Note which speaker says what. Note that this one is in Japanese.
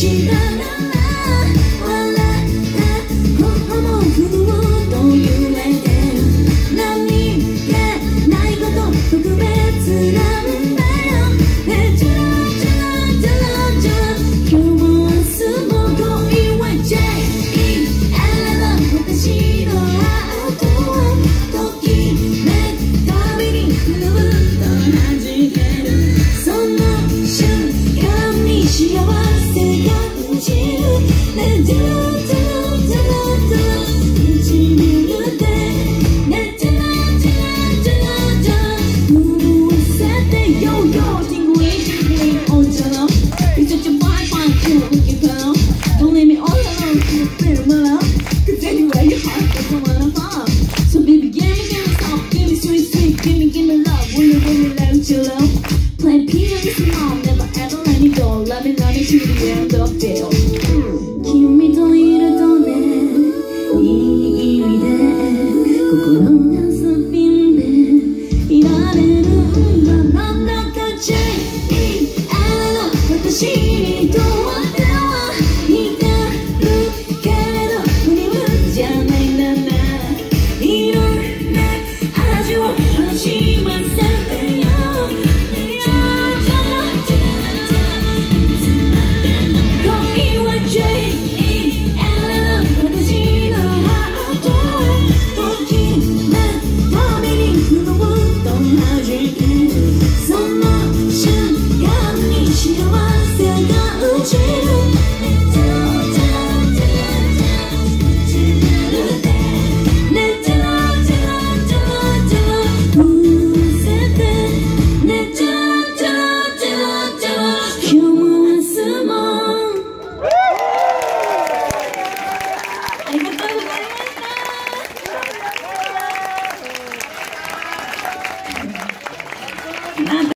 Speaker 1: 知らない笑った心も不動と言えて何気ないこと特別なんだよねちゃらちゃらちゃらちゃら今日も明日も恋はチェイあらら私のハートをときめくたびにぐるっと弾けるその瞬間に幸せ感じるねちゃらちゃらちゃらちゃら唇でねちゃらちゃらちゃらちゃら震わせて Yo yo tingling tingling oh chara You're such a fine fine cool looking girl Don't leave me all alone in the pretty world Cause anyway your heart is the one I found So baby give me soft give me sweet sweet give me love when you let me chill out Play piano with your mom never ever let me go Love me to the end of the day 君といるとねいい意味で心がスピンでいられるんだなんだかチェイあらら私にと